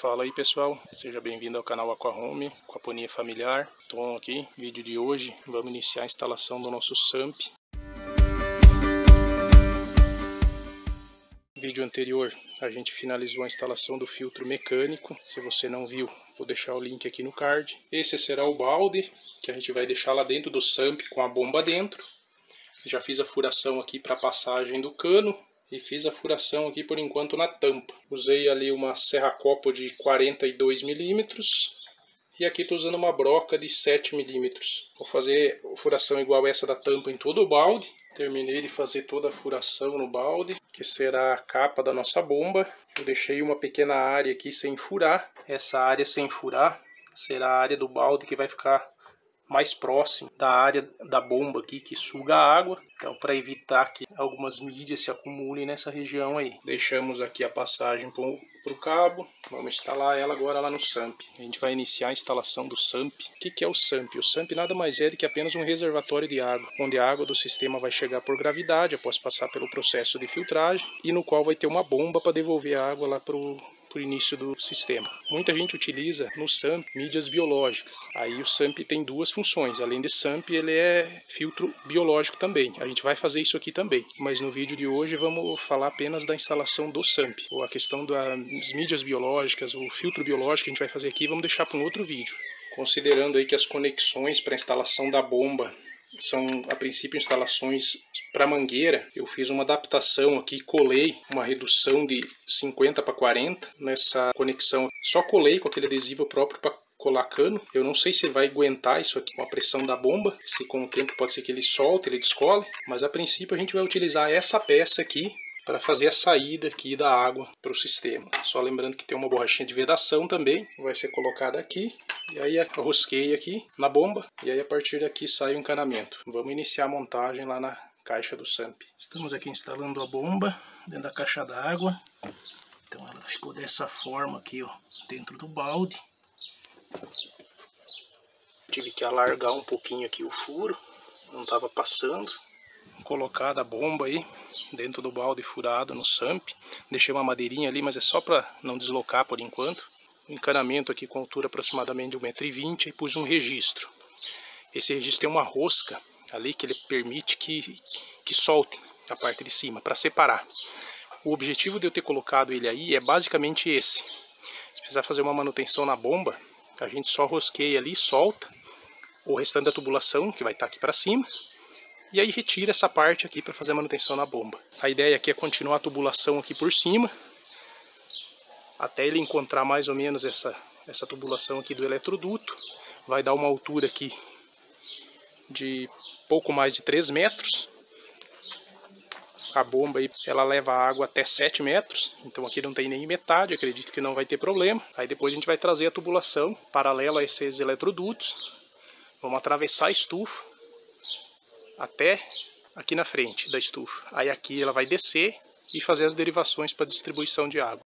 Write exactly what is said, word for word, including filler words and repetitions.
Fala aí pessoal, seja bem-vindo ao canal Aquahome, aquaponia familiar. Tom aqui, vídeo de hoje, vamos iniciar a instalação do nosso SUMP. Vídeo anterior a gente finalizou a instalação do filtro mecânico. Se você não viu, vou deixar o link aqui no card. Esse será o balde que a gente vai deixar lá dentro do SUMP com a bomba dentro. Já fiz a furação aqui para a passagem do cano. E fiz a furação aqui por enquanto na tampa. Usei ali uma serra-copo de quarenta e dois milímetros. E aqui estou usando uma broca de sete milímetros. Vou fazer a furação igual essa da tampa em todo o balde. Terminei de fazer toda a furação no balde, que será a capa da nossa bomba. Eu deixei uma pequena área aqui sem furar. Essa área sem furar será a área do balde que vai ficar mais próximo da área da bomba aqui que suga a água. Então, para evitar que algumas mídias se acumulem nessa região aí. Deixamos aqui a passagem para o cabo. Vamos instalar ela agora lá no SUMP. A gente vai iniciar a instalação do SUMP. O que, que é o SUMP? O SUMP nada mais é do que apenas um reservatório de água, onde a água do sistema vai chegar por gravidade após passar pelo processo de filtragem e no qual vai ter uma bomba para devolver a água lá para o por início do sistema. Muita gente utiliza no SUMP mídias biológicas. Aí o SUMP tem duas funções. Além de SUMP, ele é filtro biológico também. A gente vai fazer isso aqui também. Mas no vídeo de hoje vamos falar apenas da instalação do SUMP. Ou a questão das mídias biológicas, o filtro biológico que a gente vai fazer aqui, vamos deixar para um outro vídeo. Considerando aí que as conexões para a instalação da bomba são, a princípio, instalações para mangueira, eu fiz uma adaptação aqui, colei uma redução de cinquenta para quarenta nessa conexão. Só colei com aquele adesivo próprio para colar cano. Eu não sei se vai aguentar isso aqui com a pressão da bomba, se com o tempo pode ser que ele solte, ele descole, mas a princípio a gente vai utilizar essa peça aqui para fazer a saída aqui da água para o sistema. Só lembrando que tem uma borrachinha de vedação também, vai ser colocada aqui. E aí rosquei aqui na bomba e aí a partir daqui sai o encanamento. Vamos iniciar a montagem lá na caixa do SUMP. Estamos aqui instalando a bomba dentro da caixa d'água. Então ela ficou dessa forma aqui, ó, dentro do balde. Tive que alargar um pouquinho aqui o furo, não estava passando. Colocada a bomba aí dentro do balde furado no SUMP. Deixei uma madeirinha ali, mas é só para não deslocar por enquanto. Um encanamento aqui com altura aproximadamente de um metro e vinte e pus um registro. Esse registro tem uma rosca ali que ele permite que, que solte a parte de cima para separar. O objetivo de eu ter colocado ele aí é basicamente esse. Se precisar fazer uma manutenção na bomba, a gente só rosqueia ali, solta o restante da tubulação que vai estar aqui para cima. E aí retira essa parte aqui para fazer a manutenção na bomba. A ideia aqui é continuar a tubulação aqui por cima, até ele encontrar mais ou menos essa, essa tubulação aqui do eletroduto. Vai dar uma altura aqui de pouco mais de três metros. A bomba aí, ela leva a água até sete metros, então aqui não tem nem metade, acredito que não vai ter problema. Aí depois a gente vai trazer a tubulação paralela a esses eletrodutos. Vamos atravessar a estufa até aqui na frente da estufa. Aí aqui ela vai descer e fazer as derivações para distribuição de água.